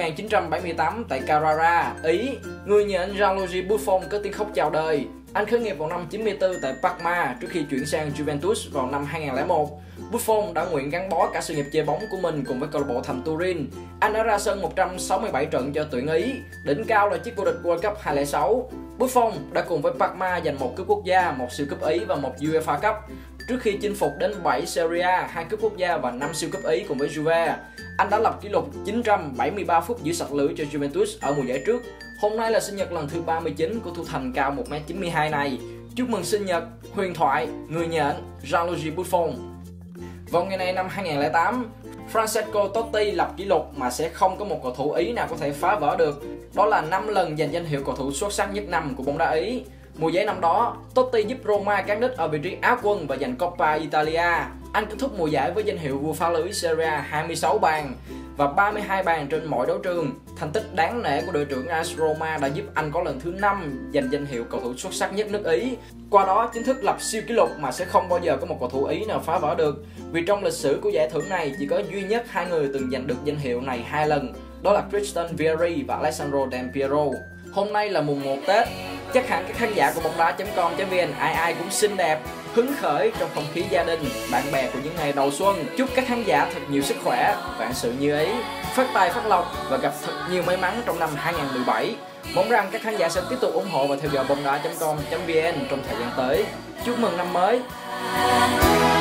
1978 tại Carrara, Ý, người nhà anh Gianluigi Buffon có tiếng khóc chào đời. Anh khởi nghiệp vào năm 94 tại Parma trước khi chuyển sang Juventus vào năm 2001. Buffon đã nguyện gắn bó cả sự nghiệp chơi bóng của mình cùng với câu lạc bộ thành Turin. Anh đã ra sân 167 trận cho tuyển Ý, đỉnh cao là chiếc vô địch World Cup 2006. Buffon đã cùng với Parma giành một cúp quốc gia, một siêu cúp Ý và một UEFA Cup, trước khi chinh phục đến 7 Serie A, 2 cúp quốc gia và 5 siêu cúp Ý cùng với Juve. Anh đã lập kỷ lục 973 phút giữ sạch lưới cho Juventus ở mùa giải trước. Hôm nay là sinh nhật lần thứ 39 của thủ thành cao 1m92 này. Chúc mừng sinh nhật, huyền thoại, người nhện, Gianluigi Buffon. Vào ngày này năm 2008, Francesco Totti lập kỷ lục mà sẽ không có một cầu thủ Ý nào có thể phá vỡ được. Đó là 5 lần giành danh hiệu cầu thủ xuất sắc nhất năm của bóng đá Ý. Mùa giải năm đó, Totti giúp Roma cán đích ở vị trí Á quân và giành Coppa Italia. Anh kết thúc mùa giải với danh hiệu vua phá lưới Serie A 26 bàn và 32 bàn trên mọi đấu trường. Thành tích đáng nể của đội trưởng AS Roma đã giúp anh có lần thứ 5 giành danh hiệu cầu thủ xuất sắc nhất nước Ý. Qua đó chính thức lập siêu kỷ lục mà sẽ không bao giờ có một cầu thủ Ý nào phá vỡ được. Vì trong lịch sử của giải thưởng này chỉ có duy nhất 2 người từng giành được danh hiệu này 2 lần. Đó là Christian Vieri và Alessandro Del Piero. Hôm nay là mùng 1 Tết. Chắc hẳn các khán giả của bóng đá.com.vn ai cũng xinh đẹp, hứng khởi trong không khí gia đình, bạn bè của những ngày đầu xuân. Chúc các khán giả thật nhiều sức khỏe, vạn sự như ý, phát tài phát lộc và gặp thật nhiều may mắn trong năm 2017. Mong rằng các khán giả sẽ tiếp tục ủng hộ và theo dõi bóng đá.com.vn trong thời gian tới. Chúc mừng năm mới.